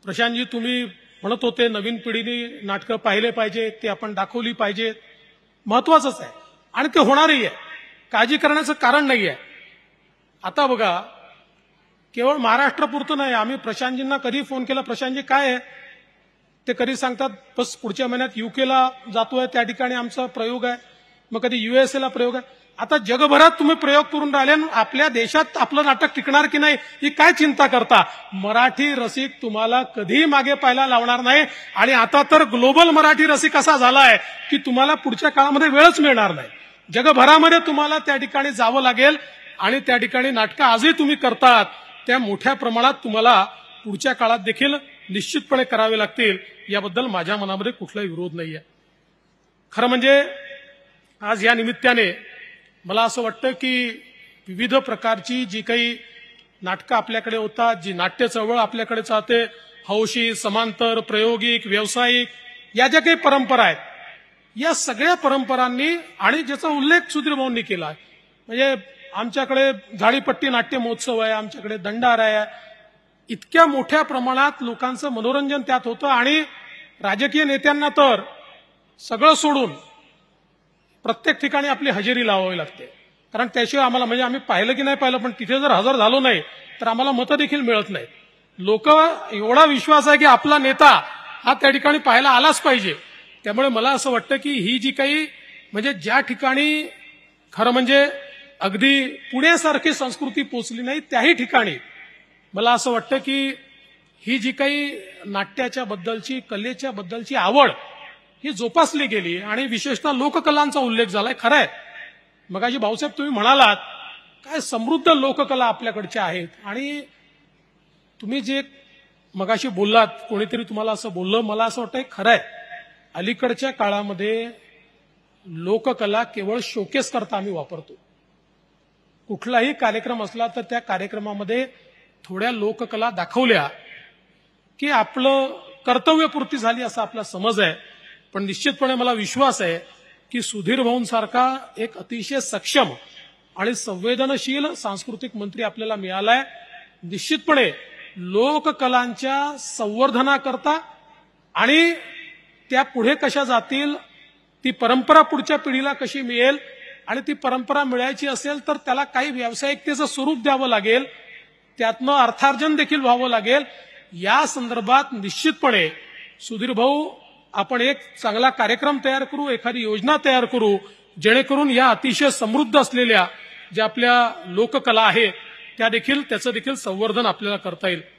प्रशांतजी, तुम्ही म्हणत होते नवीन पिढीने नाटकं पाहिले पाहिजे, ते आपण दाखवली पाहिजेत. महत्वाचंच आहे आणि ते होणारही आहे, काळजी करण्याचं कारण नाही आहे. आता बघा, केवळ महाराष्ट्रापुरतं नाही, आम्ही प्रशांतजींना कधी फोन केला, प्रशांतजी काय आहे, ते कधी सांगतात बस पुढच्या महिन्यात युकेला जातोय, त्या ठिकाणी आमचा प्रयोग आहे, मग कधी युएसएला प्रयोग आहे. आता जगभरात तुम्ही प्रयोग करून राहिले, आपल्या देशात आपलं नाटक टिकणार की नाही ही काय चिंता करता. मराठी रसिक तुम्हाला कधी मागे पाहायला लावणार नाही. आणि आता तर ग्लोबल मराठी रसिक असा झालाय की तुम्हाला पुढच्या काळामध्ये वेळच मिळणार नाही. जगभरामध्ये तुम्हाला त्या ठिकाणी जावं लागेल आणि त्या ठिकाणी नाटकं आजही तुम्ही करतात त्या मोठ्या प्रमाणात तुम्हाला पुढच्या काळात देखील निश्चितपणे करावे लागतील. याबद्दल माझ्या मनामध्ये कुठलाही विरोध नाहीये. खरं म्हणजे आज या निमित्ताने मला असं वाटतं की विविध प्रकारची जी काही नाटकं आपल्याकडे होतात, जी नाट्य चळवळ आपल्याकडे चालते, हौशी, समांतर, प्रायोगिक, व्यावसायिक, या ज्या काही परंपरा आहेत, या सगळ्या परंपरांनी आणि ज्याचा उल्लेख सुधीर भाऊंनी केला आहे, म्हणजे आमच्याकडे झाडीपट्टी नाट्य महोत्सव आहे, आमच्याकडे दंडारा आहे, इतक्या मोठ्या प्रमाणात लोकांचं मनोरंजन त्यात होतं. आणि राजकीय नेत्यांना तर सगळं सोडून प्रत्येक ठिकाणी आपली हजेरी लावावी लागते, कारण त्याशिवाय आम्हाला, म्हणजे आम्ही पाहिलं की नाही पाहिलं, पण तिथे जर हजर झालो नाही तर आम्हाला मतं देखील मिळत नाहीत. लोक एवढा विश्वास आहे की आपला नेता हा त्या ठिकाणी पाहायला आलाच पाहिजे. त्यामुळे मला असं वाटतं की ही जी काही, म्हणजे ज्या ठिकाणी खरं म्हणजे अगदी पुण्यासारखी संस्कृती पोचली नाही, त्याही ठिकाणी मला असं वाटतं की ही जी काही नाट्याच्या बद्दलची, कलेच्या बद्दलची आवड ही जोपासली गेली आणि विशेषतः लोककलांचा उल्लेख झालाय. खरं आहे, मगाशी भाऊसाहेब तुम्ही म्हणालात काय समृद्ध लोककला आपल्याकडच्या आहेत. आणि तुम्ही जे मगाशी बोललात, कोणीतरी तुम्हाला असं बोललं, मला असं वाटतं खरं आहे, अलीकडच्या काळामध्ये लोककला केवळ शोकेस करता आम्ही वापरतो. कुठलाही कार्यक्रम असला तर त्या कार्यक्रमामध्ये थोड्या लोककला दाखवल्या की आपलं कर्तव्यपूर्ती झाली असा आपला समज आहे. पण निश्चितपणे मला विश्वास आहे की सुधीर भाऊंसारखा एक अतिशय सक्षम आणि संवेदनशील सांस्कृतिक मंत्री आपल्याला मिळालाय. निश्चितपणे लोककलांच्या संवर्धनाकरता आणि त्या पुढे कशा जातील, ती परंपरा पुढच्या पिढीला कशी मिळेल, आणि ती परंपरा मिळायची असेल तर त्याला काही व्यावसायिकतेचं स्वरूप द्यावं लागेल, त्यातनं अर्थार्जन देखील व्हावं लागेल. या संदर्भात निश्चितपणे सुधीर भाऊ, आपण एक चांगला कार्यक्रम तयार करू, एखादी योजना तयार करू, जेणेकरून या अतिशय समृद्ध असलेल्या ज्या आपल्या लोककला आहे त्या देखील, त्याचं देखील संवर्धन आपल्याला करता येईल.